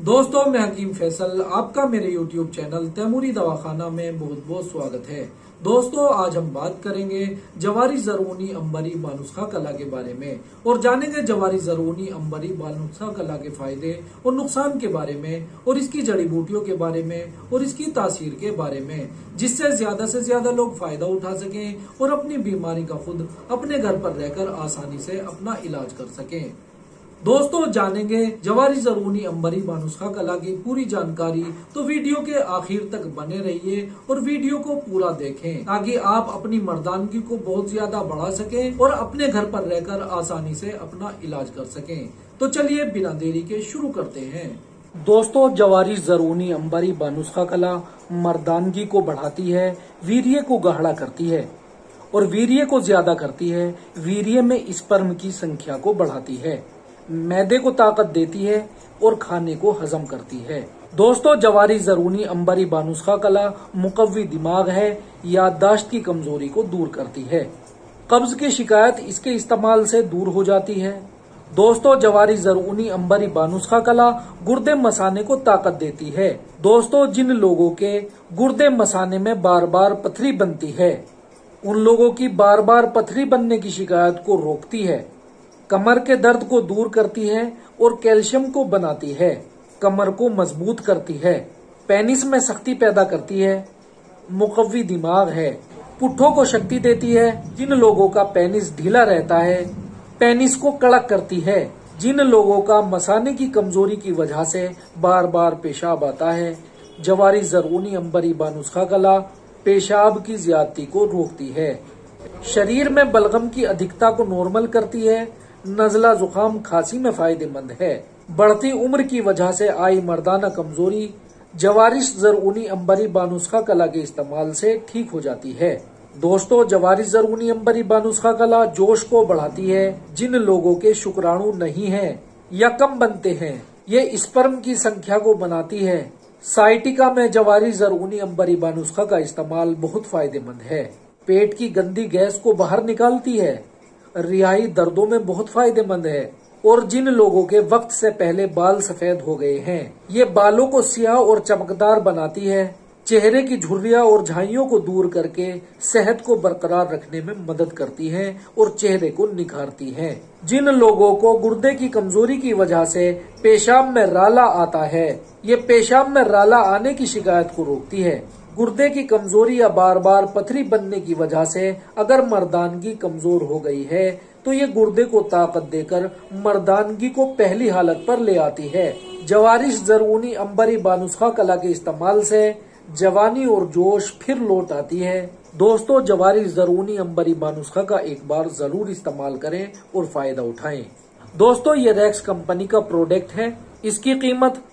दोस्तों, मैं हकीम फैसल, आपका मेरे YouTube चैनल तैमूरी दवाखाना में बहुत बहुत स्वागत है। दोस्तों, आज हम बात करेंगे जवारी ज़रूनी अंबरी बानुस्खा कला के बारे में और जानेंगे जवारी ज़रूनी अंबरी बानुस्खा कला के फायदे और नुकसान के बारे में और इसकी जड़ी बूटियों के बारे में और इसकी तासीर के बारे में, जिससे से ज्यादा लोग फायदा उठा सकें और अपनी बीमारी का खुद अपने घर पर रहकर आसानी से अपना इलाज कर सकें। दोस्तों, जानेंगे जवारी ज़रूनी अंबरी बानुस्खा कला की पूरी जानकारी, तो वीडियो के आखिर तक बने रहिए और वीडियो को पूरा देखें ताकि आप अपनी मर्दानगी को बहुत ज्यादा बढ़ा सकें और अपने घर पर रहकर आसानी से अपना इलाज कर सकें। तो चलिए बिना देरी के शुरू करते हैं। दोस्तों, जवारी ज़रूनी अंबरी बानुस्खा कला मर्दानगी को बढ़ाती है, वीर्य को गाढ़ा करती है और वीर्य को ज्यादा करती है, वीर्य में स्पर्म की संख्या को बढ़ाती है, मैदे को ताकत देती है और खाने को हजम करती है। दोस्तों, जवारी ज़रूनी अंबरी बानुस्खा कला मुकव्वी दिमाग है, याददाश्त की कमजोरी को दूर करती है, कब्ज की शिकायत इसके इस्तेमाल से दूर हो जाती है। दोस्तों, जवारी ज़रूनी अंबरी बानुस्खा कला गुर्दे मसाने को ताकत देती है। दोस्तों, जिन लोगों के गुर्दे मसाने में बार बार पथरी बनती है, उन लोगों की बार बार पथरी बनने की शिकायत को रोकती है, कमर के दर्द को दूर करती है और कैल्शियम को बनाती है, कमर को मजबूत करती है, पेनिस में सख्ती पैदा करती है, मुकव्वी दिमाग है, पुट्ठों को शक्ति देती है। जिन लोगों का पेनिस ढीला रहता है, पेनिस को कड़क करती है। जिन लोगों का मसाने की कमजोरी की वजह से बार बार पेशाब आता है, जवारी ज़रूनी अंबरी बानुस्खा कला पेशाब की ज्यादती को रोकती है, शरीर में बलगम की अधिकता को नॉर्मल करती है, नजला जुकाम खांसी में फायदेमंद है, बढ़ती उम्र की वजह से आई मर्दाना कमजोरी जवारी ज़रूनी अंबरी बानुस्खा कला के इस्तेमाल से ठीक हो जाती है। दोस्तों, जवारी ज़रूनी अंबरी बानुस्खा कला जोश को बढ़ाती है। जिन लोगों के शुक्राणु नहीं है या कम बनते हैं, ये स्पर्म की संख्या को बनाती है। साइटिका में जवारी ज़रूनी अंबरी बानुस्खा का इस्तेमाल बहुत फायदेमंद है, पेट की गंदी गैस को बाहर निकालती है, रिहाई दर्दों में बहुत फायदेमंद है। और जिन लोगों के वक्त से पहले बाल सफेद हो गए हैं, ये बालों को सियाह और चमकदार बनाती है, चेहरे की झुर्रियां और झाइयों को दूर करके सेहत को बरकरार रखने में मदद करती है और चेहरे को निखारती है। जिन लोगों को गुर्दे की कमजोरी की वजह से पेशाब में राला आता है, ये पेशाब में राला आने की शिकायत को रोकती है। गुर्दे की कमजोरी या बार बार पथरी बनने की वजह से अगर मर्दानगी कमजोर हो गई है, तो ये गुर्दे को ताकत देकर मर्दानगी को पहली हालत पर ले आती है। जवारी ज़रूनी अंबरी बानुस्खा कला के इस्तेमाल से जवानी और जोश फिर लौट आती है। दोस्तों, जवारी ज़रूनी अंबरी बानुस्खा का एक बार जरूर इस्तेमाल करें और फायदा उठाएं। दोस्तों, ये रैक्स कंपनी का प्रोडक्ट है, इसकी कीमत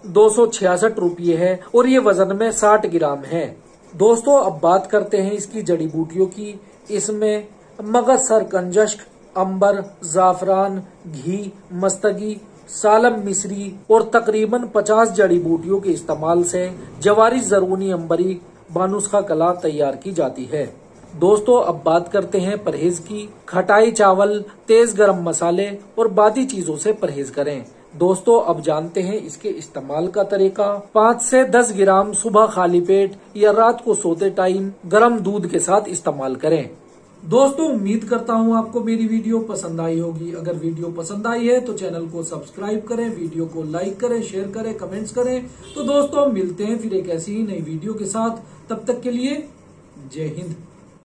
266 रुपये है और ये वजन में 60 ग्राम है। दोस्तों, अब बात करते हैं इसकी जड़ी बूटियों की। इसमें मगज, सरकंजश्क, अंबर, जाफरान, घी, मस्तगी, सालम मिस्री और तकरीबन 50 जड़ी बूटियों के इस्तेमाल से जवारी ज़रूनी अंबरी बानुस्खा कला तैयार की जाती है। दोस्तों, अब बात करते हैं परहेज की। खटाई चावल, तेज गरम मसाले और बादी चीजों से परहेज करें। दोस्तों, अब जानते हैं इसके इस्तेमाल का तरीका। 5 से 10 ग्राम सुबह खाली पेट या रात को सोते टाइम गर्म दूध के साथ इस्तेमाल करें। दोस्तों, उम्मीद करता हूँ आपको मेरी वीडियो पसंद आई होगी। अगर वीडियो पसंद आई है तो चैनल को सब्सक्राइब करें, वीडियो को लाइक करें, शेयर करें, कमेंट्स करें। तो दोस्तों, मिलते हैं फिर एक ऐसी ही नई वीडियो के साथ। तब तक के लिए जय हिंद।